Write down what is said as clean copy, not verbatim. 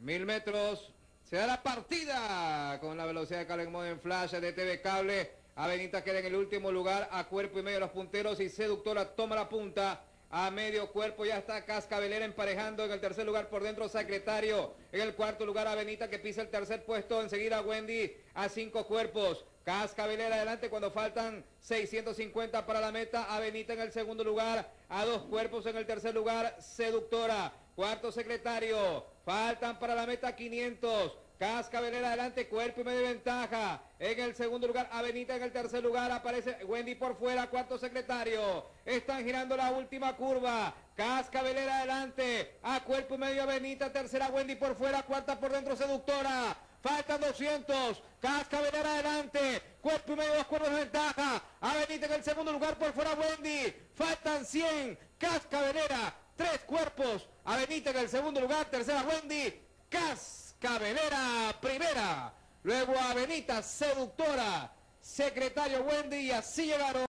1000 metros. Se da la partida con la velocidad de Calen Mode en Flash de TV Cable. Avenita queda en el último lugar, a cuerpo y medio los punteros, y Seductora toma la punta a medio cuerpo. Ya está Cascabelera emparejando en el tercer lugar, por dentro Secretario. En el cuarto lugar Avenita, que pisa el tercer puesto. Enseguida Wendy a 5 cuerpos. Cascabelera adelante cuando faltan 650 para la meta. Avenita en el segundo lugar, a 2 cuerpos. En el tercer lugar Seductora. Cuarto Secretario. Faltan para la meta 500. Cascabelera adelante, cuerpo y medio de ventaja. En el segundo lugar, Avenita. En el tercer lugar aparece Wendy por fuera, cuarto Secretario. Están girando la última curva. Cascabelera adelante, a cuerpo y medio Avenita. Tercera Wendy por fuera, cuarta por dentro Seductora. Faltan 200. Cascabelera adelante, cuerpo y medio, 2 cuerpos de ventaja. Avenita en el segundo lugar, por fuera Wendy. Faltan 100. Cascabelera, 3 cuerpos. Avenita en el segundo lugar, tercera Wendy. Cascabelera primera, luego Avenita, Seductora, Secretario Wendy, y así llegaron.